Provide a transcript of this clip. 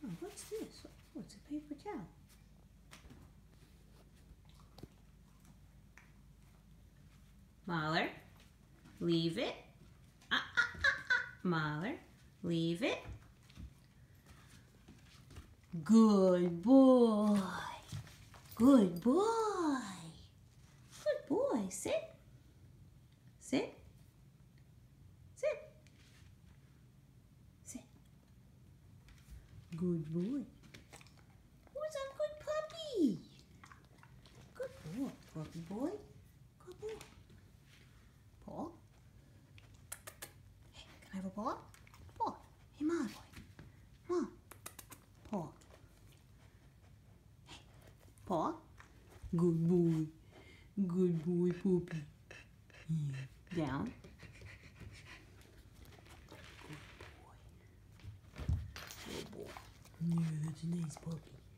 Oh, what's this? Oh, it's a paper towel. Mahler, leave it. Mahler, leave it. Good boy. Good boy. Good boy. Sit. Sit. Sit. Sit. Good boy. Who's a good puppy? Good boy, puppy boy. Good boy. Paw. Hey, can I have a paw? Paw. Hey, Mom. Mom. Paw. Hey, paw. Good boy. Good boy, puppy. Yeah. Down. Good boy. Good boy. Yeah, that's a nice puppy.